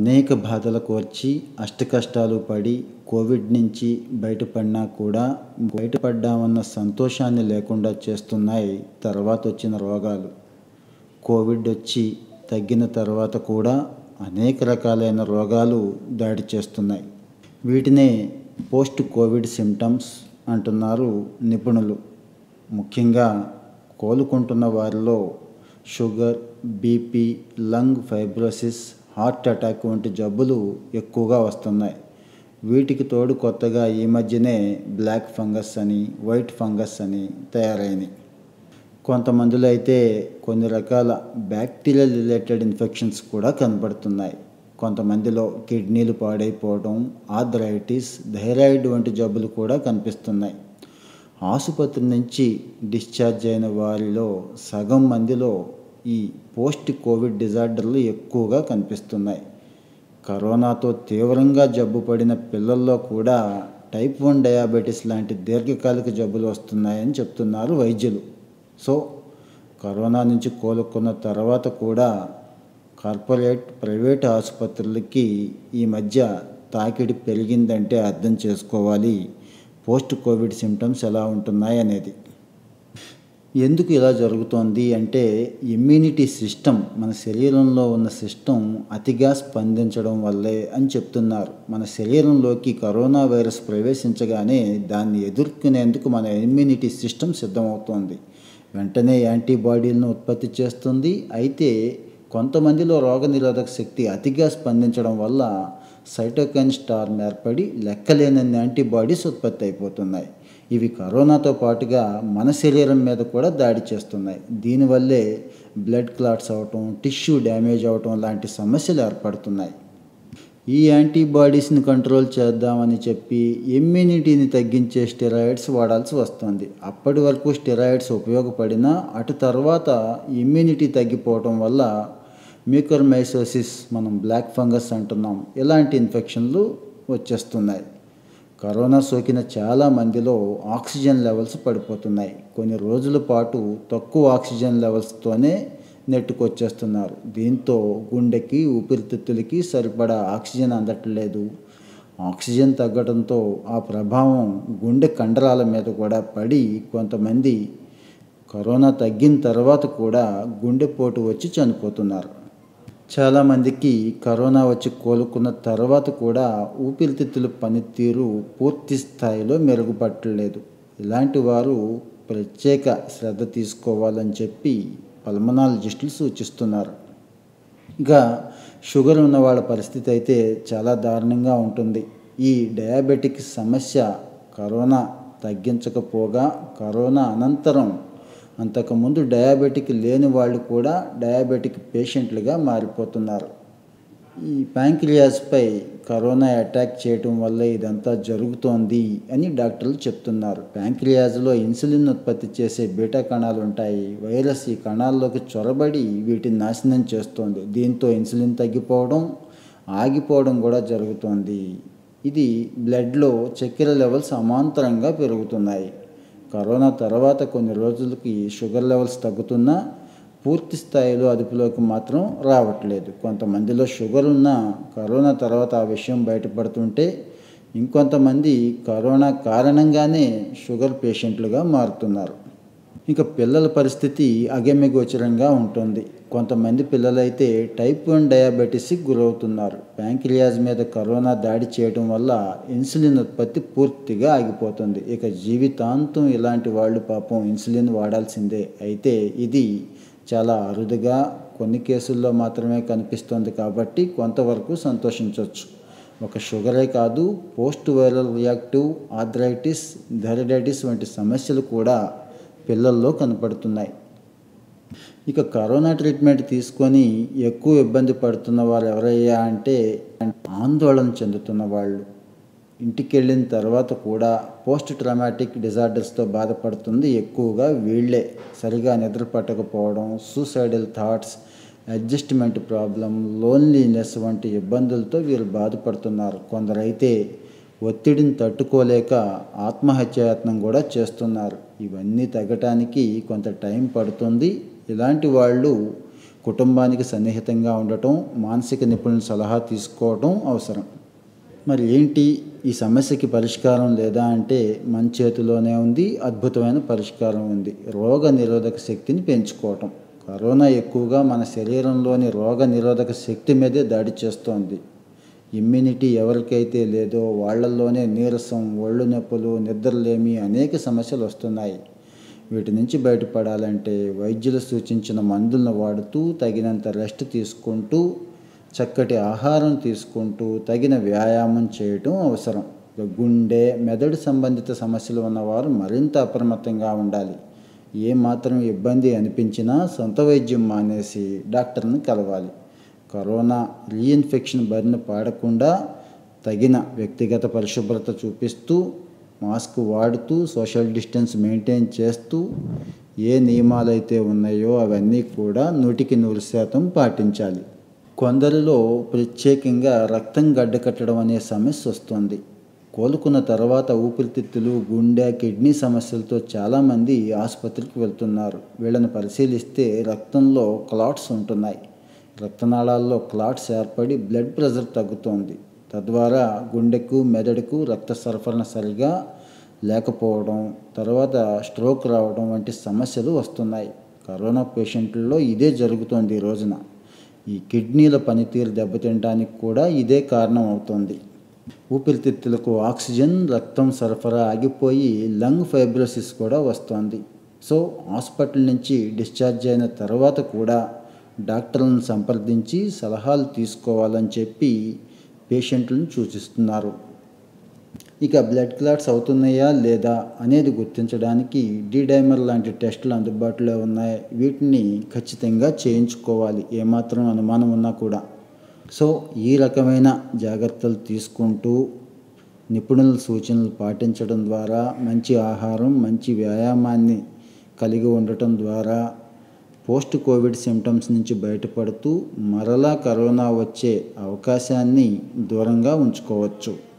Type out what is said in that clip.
అనేక బాధలకు వచ్చి అష్టకష్టాలు పడి కోవిడ్ నుంచి బయటపడినా కూడా బయటపడ్డామన్న సంతోషాన్ని లేకుండా చేస్తున్నాయి తర్వాత వచ్చిన రోగాలు. కోవిడ్ వచ్చి తగ్గిన తర్వాత కూడా అనేక రకాలైన రోగాలు దాడి చేస్తున్నాయి. వీటినే పోస్ట్ కోవిడ్ సిమ్టమ్స్ అంటున్నారు నిపుణులు. ముఖ్యంగా కోలుకుంటున్న వారిలో sugar, BP, lung fibrosis, heart attack వంటి జబ్బులు ఎక్కువగా వస్తున్నాయి. వీటికి తోడు కొత్తగా ఈ మధ్యనే బ్లాక్ ఫంగస్ అని, వైట్ ఫంగస్ అని తయారైనవి. కొంతమందిలో అయితే కొన్ని రకాల బ్యాక్టీరియల్ రిలేటెడ్ ఇన్ఫెక్షన్స్ కూడా కనబడుతున్నాయి. కొంతమందిలో కిడ్నీలు పాడైపోవడం, ఆర్థరైటిస్, థైరాయిడ్ వంటి జబ్బులు కూడా కనిపిస్తున్నాయి. ఆసుపత్రి నుంచి డిశ్చార్జ్ అయిన వారిలో సగం మందిలో ఈ పోస్ట్ కోవిడ్ డిజార్డర్లు ఎక్కువగా కనిపిస్తున్నాయి. కరోనాతో తీవ్రంగా జబ్బు పడిన పిల్లల్లో కూడా టైప్ 1 డయాబెటీస్ లాంటి దీర్ఘకాలిక జబ్బులు వస్తున్నాయని చెప్తున్నారు వైద్యులు. సో కరోనా నుంచి కోలుకున్న తర్వాత కూడా కార్పొరేట్, ప్రైవేట్ ఆసుపత్రులకి ఈ మధ్య తాకిడి పెరిగిందంటే అర్థం చేసుకోవాలి పోస్ట్ కోవిడ్ సిమ్టమ్స్ ఎలా ఉంటున్నాయి అనేది. ఎందుకు ఇలా జరుగుతోంది అంటే ఇమ్యూనిటీ సిస్టమ్, మన శరీరంలో ఉన్న సిస్టమ్ అతిగా స్పందించడం వల్లే అని చెప్తున్నారు. మన శరీరంలోకి కరోనా వైరస్ ప్రవేశించగానే దాన్ని ఎదుర్కొనేందుకు మన ఇమ్యూనిటీ సిస్టమ్ సిద్ధమవుతోంది. వెంటనే యాంటీబాడీలను ఉత్పత్తి చేస్తుంది. అయితే కొంతమందిలో రోగనిరోధక శక్తి అతిగా స్పందించడం వల్ల సైటోకైన్ స్టార్మ్ ఏర్పడి లెక్కలేనన్ని యాంటీబాడీస్ ఉత్పత్తి అయిపోతున్నాయి. ఇవి కరోనాతో పాటుగా మన శరీరం మీద కూడా దాడి చేస్తున్నాయి. దీనివల్లే బ్లడ్ క్లాట్స్ అవటం, టిష్యూ డ్యామేజ్ అవటం లాంటి సమస్యలు ఏర్పడుతున్నాయి. ఈ యాంటీబాడీస్ని కంట్రోల్ చేద్దామని చెప్పి ఇమ్యూనిటీని తగ్గించే స్టెరాయిడ్స్ వాడాల్సి వస్తుంది. అప్పటి వరకు స్టెరాయిడ్స్ ఉపయోగపడినా అటు తర్వాత ఇమ్యూనిటీ తగ్గిపోవటం వల్ల మ్యూకర్మైకోసిస్, మనం బ్లాక్ ఫంగస్ అంటున్నాం, ఇలాంటి ఇన్ఫెక్షన్లు వచ్చేస్తున్నాయి. కరోనా సోకిన చాలా మందిలో ఆక్సిజన్ లెవెల్స్ పడిపోతున్నాయి. కొన్ని రోజుల పాటు తక్కువ ఆక్సిజన్ లెవెల్స్తోనే నెట్టుకొచ్చేస్తున్నారు. దీంతో గుండెకి, ఊపిరితిత్తులకి సరిపడా ఆక్సిజన్ అందట్లేదు. ఆక్సిజన్ తగ్గడంతో ఆ ప్రభావం గుండె కండరాల మీద కూడా పడి కొంతమంది కరోనా తగ్గిన తర్వాత కూడా గుండెపోటు వచ్చి చనిపోతున్నారు. చాలామందికి కరోనా వచ్చి కోలుకున్న తర్వాత కూడా ఊపిరితిత్తుల పనితీరు పూర్తి స్థాయిలో మెరుగుపట్టలేదు. ఇలాంటి వారు ప్రత్యేక శ్రద్ధ తీసుకోవాలని చెప్పి పల్మనాలజిస్టులు సూచిస్తున్నారు. ఇంకా షుగర్ ఉన్న వాళ్ళ పరిస్థితి అయితే చాలా దారుణంగా ఉంటుంది. ఈ డయాబెటిక్ సమస్య కరోనా తగ్గించకపోగా కరోనా అనంతరం అంతకుముందు డయాబెటిక్ లేని వాళ్ళు కూడా డయాబెటిక్ పేషెంట్లుగా మారిపోతున్నారు. ఈ ప్యాంక్రియాస్పై కరోనా అటాక్ చేయటం వల్ల ఇదంతా జరుగుతోంది అని డాక్టర్లు చెప్తున్నారు. ప్యాంక్రియాస్లో ఇన్సులిన్ ఉత్పత్తి చేసే బీటా కణాలు ఉంటాయి. వైరస్ ఈ కణాల్లోకి చొరబడి వీటిని నాశనం చేస్తోంది. దీంతో ఇన్సులిన్ తగ్గిపోవడం, ఆగిపోవడం కూడా జరుగుతోంది. ఇది బ్లడ్లో చక్కెర లెవెల్స్ అమాంతరంగా పెరుగుతున్నాయి. కరోనా తర్వాత కొన్ని రోజులకి షుగర్ లెవెల్స్ తగ్గుతున్నా పూర్తి స్థాయిలో అదుపులోకి మాత్రం రావట్లేదు. కొంతమందిలో షుగర్ ఉన్న కరోనా తర్వాత ఆ విషయం బయటపడుతుంటే ఇంకొంతమంది కరోనా కారణంగానే షుగర్ పేషెంట్లుగా మారుతున్నారు. ఇంకా పిల్లల పరిస్థితి అగమ్యగోచరంగా ఉంటుంది. కొంతమంది పిల్లలైతే టైప్ 1 డయాబెటీస్కి గురవుతున్నారు. ప్యాంక్రియాస్ మీద కరోనా దాడి చేయడం వల్ల ఇన్సులిన్ ఉత్పత్తి పూర్తిగా ఆగిపోతుంది. ఇక జీవితాంతం ఇలాంటి వాళ్ళు పాపం ఇన్సులిన్ వాడాల్సిందే. అయితే ఇది చాలా అరుదుగా కొన్ని కేసుల్లో మాత్రమే కనిపిస్తుంది కాబట్టి కొంతవరకు సంతోషించవచ్చు. ఒక షుగరే కాదు, post viral reactive arthritis, thyroiditis వంటి సమస్యలు కూడా పిల్లల్లో కనపడుతున్నాయి. ఇక కరోనా ట్రీట్మెంట్ తీసుకొని ఎక్కువ ఇబ్బంది పడుతున్న వారు ఎవరయ్యా అంటే ఆందోళన చెందుతున్న వాళ్ళు. ఇంటికి వెళ్ళిన తర్వాత కూడా పోస్ట్ ట్రామాటిక్ డిజార్డర్స్తో బాధపడుతుంది ఎక్కువగా వీళ్ళే. సరిగా నిద్ర పట్టకపోవడం, suicidal thoughts, adjustment problem, loneliness వంటి ఇబ్బందులతో వీరు బాధపడుతున్నారు. కొందరైతే ఒత్తిడిని తట్టుకోలేక ఆత్మహత్యాయత్నం కూడా చేస్తున్నారు. ఇవన్నీ తగ్గటానికి కొంత టైం పడుతుంది. ఇలాంటి వాళ్ళు కుటుంబానికి సన్నిహితంగా ఉండటం, మానసిక నిపుణుల సలహా తీసుకోవడం అవసరం. మరి ఏంటి ఈ సమస్యకి పరిష్కారం లేదా అంటే మన చేతిలోనే ఉంది, అద్భుతమైన పరిష్కారం ఉంది. రోగ నిరోధక శక్తిని పెంచుకోవటం. కరోనా ఎక్కువగా మన శరీరంలోని రోగ నిరోధక శక్తి మీదే దాడి చేస్తోంది. ఇమ్యూనిటీ ఎవరికైతే లేదో వాళ్ళల్లోనే నీరసం, ఒళ్ళు నొప్పులు, నిద్రలేమి అనేక సమస్యలు వస్తున్నాయి. వీటి నుంచి బయటపడాలంటే వైద్యులు సూచించిన మందులను వాడుతూ, తగినంత రెస్ట్ తీసుకుంటూ, చక్కటి ఆహారం తీసుకుంటూ, తగిన వ్యాయామం చేయటం అవసరం. గుండె, మెదడు సంబంధిత సమస్యలు ఉన్నవారు మరింత అప్రమత్తంగా ఉండాలి. ఏమాత్రం ఇబ్బంది అనిపించినా సొంత వైద్యం మానేసి డాక్టర్ని కలవాలి. కరోనా రీఇన్ఫెక్షన్ బారిన పడకుండా తగిన వ్యక్తిగత పరిశుభ్రత చూపిస్తూ, మాస్క్ వాడుతూ, సోషల్ డిస్టెన్స్ మెయింటైన్ చేస్తూ, ఏ నియమాలైతే ఉన్నాయో అవన్నీ కూడా 100% పాటించాలి. కొందరిలో ప్రత్యేకంగా రక్తం గడ్డకట్టడం అనే సమస్య వస్తుంది. కోలుకున్న తర్వాత ఊపిరితిత్తులు, గుండె, కిడ్నీ సమస్యలతో చాలామంది ఆసుపత్రికి వెళ్తున్నారు. వీళ్ళని పరిశీలిస్తే రక్తంలో క్లాట్స్ ఉంటున్నాయి. రక్తనాళాల్లో క్లాట్స్ ఏర్పడి బ్లడ్ ప్రెషర్ తగ్గుతోంది. తద్వారా గుండెకు, మెదడుకు రక్త సరఫరా సరిగా లేకపోవడం, తర్వాత స్ట్రోక్ రావడం వంటి సమస్యలు వస్తున్నాయి. కరోనా పేషెంట్లలో ఇదే జరుగుతోంది ఈ రోజున. ఈ కిడ్నీల పనితీరు దెబ్బతినడానికి కూడా ఇదే కారణం అవుతోంది. ఊపిరితిత్తులకు ఆక్సిజన్, రక్తం సరఫరా ఆగిపోయి లంగ్ ఫైబ్రోసిస్ కూడా వస్తోంది. సో హాస్పిటల్ నుంచి డిశ్చార్జ్ అయిన తర్వాత కూడా డాక్టర్లను సంప్రదించి సలహాలు తీసుకోవాలని చెప్పి పేషెంట్లను సూచిస్తున్నారు. ఇక బ్లడ్ క్లాట్స్ అవుతున్నాయా లేదా అనేది గుర్తించడానికి డైమర్ లాంటి టెస్టులు అందుబాటులో ఉన్నాయి. వీటిని ఖచ్చితంగా చేయించుకోవాలి, ఏమాత్రం అనుమానం ఉన్నా కూడా. సో ఈ రకమైన జాగ్రత్తలు తీసుకుంటూ, నిపుణుల సూచనలు పాటించడం ద్వారా, మంచి ఆహారం, మంచి వ్యాయామాన్ని కలిగి ఉండటం ద్వారా పోస్ట్ కోవిడ్ సిమ్టమ్స్ నుంచి బయటపడుతూ మరలా కరోనా వచ్చే అవకాశాన్ని దూరంగా ఉంచుకోవచ్చు.